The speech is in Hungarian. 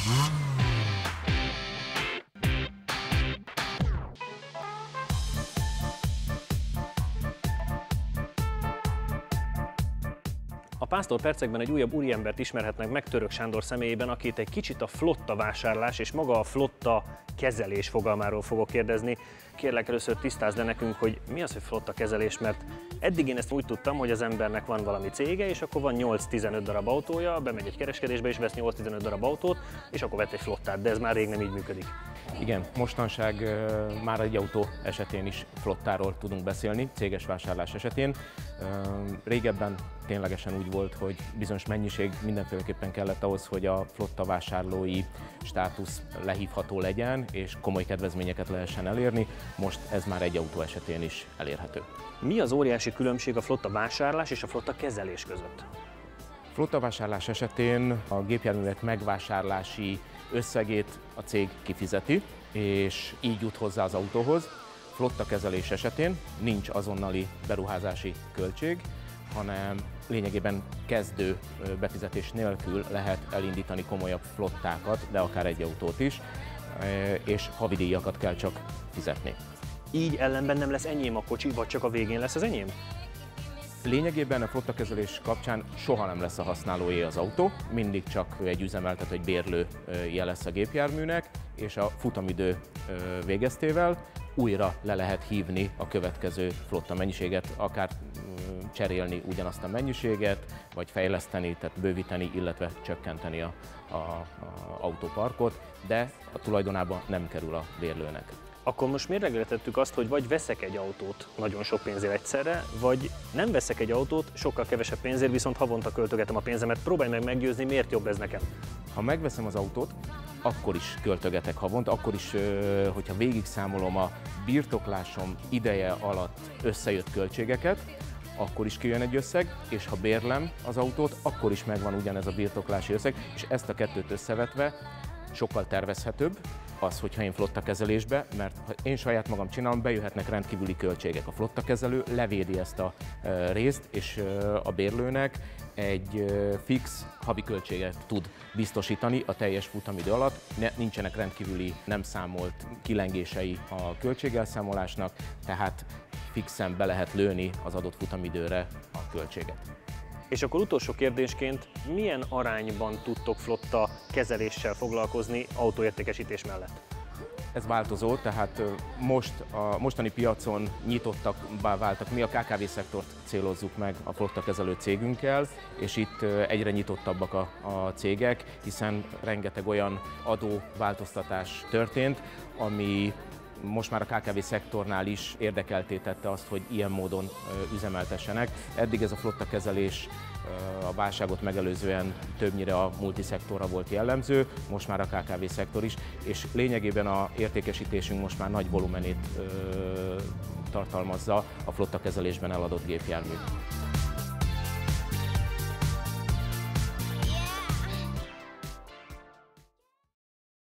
A Pásztor percekben egy újabb úriembert ismerhetnek meg Török Sándor személyében, akit egy kicsit a flotta vásárlás és maga a flotta kezelés fogalmáról fogok kérdezni. Kérlek, először tisztázd le nekünk, hogy mi az, hogy flotta kezelés, mert eddig én ezt úgy tudtam, hogy az embernek van valami cége, és akkor van 8-15 darab autója, bemegy egy kereskedésbe és vesz 8-15 darab autót, és akkor vett egy flottát, de ez már rég nem így működik. Igen, mostanság már egy autó esetén is flottáról tudunk beszélni, céges vásárlás esetén. Régebben ténylegesen úgy volt, hogy bizonyos mennyiség mindenféleképpen kellett ahhoz, hogy a flotta vásárlói státusz lehívható legyen, és komoly kedvezményeket lehessen elérni. Most ez már egy autó esetén is elérhető. Mi az óriási különbség a flotta vásárlás és a flotta kezelés között? Flottavásárlás esetén a gépjárművek megvásárlási összegét a cég kifizeti, és így jut hozzá az autóhoz. Flotta kezelés esetén nincs azonnali beruházási költség, hanem lényegében kezdő befizetés nélkül lehet elindítani komolyabb flottákat, de akár egy autót is, és havidíjakat kell csak fizetni. Így ellenben nem lesz enyém a kocsi, vagy csak a végén lesz az enyém? Lényegében a flottakezelés kapcsán soha nem lesz a használóé az autó, mindig csak egy üzemeltető, egy bérlője lesz a gépjárműnek, és a futamidő végeztével újra le lehet hívni a következő flotta mennyiséget, akár cserélni ugyanazt a mennyiséget, vagy fejleszteni, tehát bővíteni, illetve csökkenteni a autóparkot, de a tulajdonába nem kerül a bérlőnek. Akkor most mérlegre tettük azt, hogy vagy veszek egy autót nagyon sok pénzért egyszerre, vagy nem veszek egy autót sokkal kevesebb pénzért, viszont havonta költögetem a pénzemet. Próbálj meg meggyőzni, miért jobb ez nekem. Ha megveszem az autót, akkor is költögetek havonta, akkor is, hogyha végig számolom a birtoklásom ideje alatt összejött költségeket, akkor is kijön egy összeg, és ha bérlem az autót, akkor is megvan ugyanez a birtoklási összeg, és ezt a kettőt összevetve sokkal tervezhetőbb az, hogyha én flottakezelésbe, mert ha én saját magam csinálom, bejöhetnek rendkívüli költségek. A flottakezelő levédi ezt a részt, és a bérlőnek egy fix havi költséget tud biztosítani a teljes futamidő alatt. Nincsenek rendkívüli nem számolt kilengései a költségelszámolásnak, tehát fixen be lehet lőni az adott futamidőre a költséget. És akkor utolsó kérdésként, milyen arányban tudtok flotta kezeléssel foglalkozni autóértékesítés mellett? Ez változó, tehát a mostani piacon nyitottabbá váltak. Mi a KKV szektort célozzuk meg a flottakezelő cégünkkel, és itt egyre nyitottabbak a cégek, hiszen rengeteg olyan adóváltoztatás történt, ami most már a KKV szektornál is érdekeltté tette azt, hogy ilyen módon üzemeltessenek. Eddig ez a flottakezelés a válságot megelőzően többnyire a multiszektorra volt jellemző, most már a KKV szektor is, és lényegében a értékesítésünk most már nagy volumenét tartalmazza a flottakezelésben eladott gépjármű.